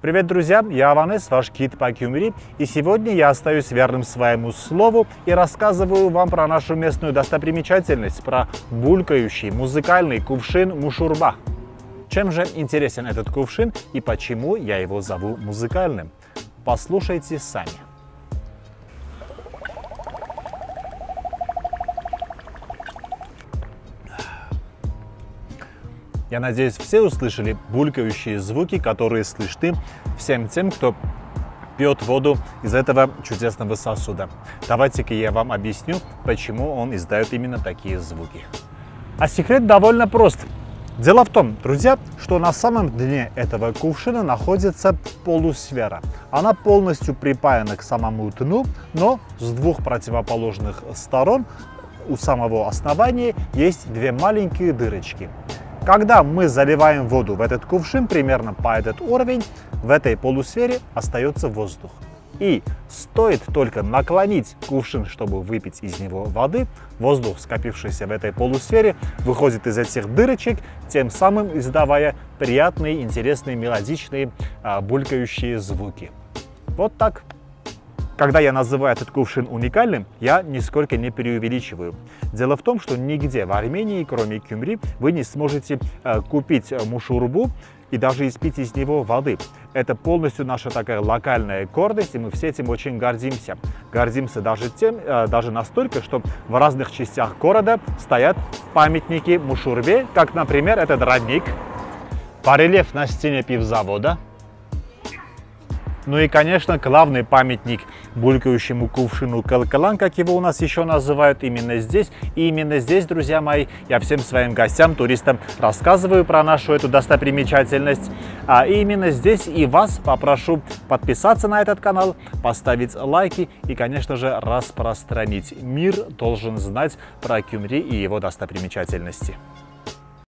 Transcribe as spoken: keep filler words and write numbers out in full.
Привет, друзья! Я Аванес, ваш гид по Кюмри, и сегодня я остаюсь верным своему слову и рассказываю вам про нашу местную достопримечательность, про булькающий музыкальный кувшин Мушурба. Чем же интересен этот кувшин и почему я его зову музыкальным? Послушайте сами. Я надеюсь, все услышали булькающие звуки, которые слышны всем тем, кто пьет воду из этого чудесного сосуда. Давайте-ка я вам объясню, почему он издает именно такие звуки. А секрет довольно прост. Дело в том, друзья, что на самом дне этого кувшина находится полусфера. Она полностью припаяна к самому дну, но с двух противоположных сторон у самого основания есть две маленькие дырочки. Когда мы заливаем воду в этот кувшин примерно по этот уровень, в этой полусфере остается воздух. И стоит только наклонить кувшин, чтобы выпить из него воды, воздух, скопившийся в этой полусфере, выходит из этих дырочек, тем самым издавая приятные, интересные, мелодичные, а, булькающие звуки. Вот так. Когда я называю этот кувшин уникальным, я нисколько не преувеличиваю. Дело в том, что нигде в Армении, кроме Кюмри, вы не сможете э, купить мушурбу и даже испить из него воды. Это полностью наша такая локальная гордость, и мы все этим очень гордимся. Гордимся даже тем, э, даже настолько, что в разных частях города стоят памятники мушурбе, как, например, этот родник, барельеф на стене пивзавода. Ну и, конечно, главный памятник булькающему кувшину Калкалан, как его у нас еще называют, именно здесь. И именно здесь, друзья мои, я всем своим гостям, туристам рассказываю про нашу эту достопримечательность. А именно здесь и вас попрошу подписаться на этот канал, поставить лайки и, конечно же, распространить. Мир должен знать про Кюмри и его достопримечательности.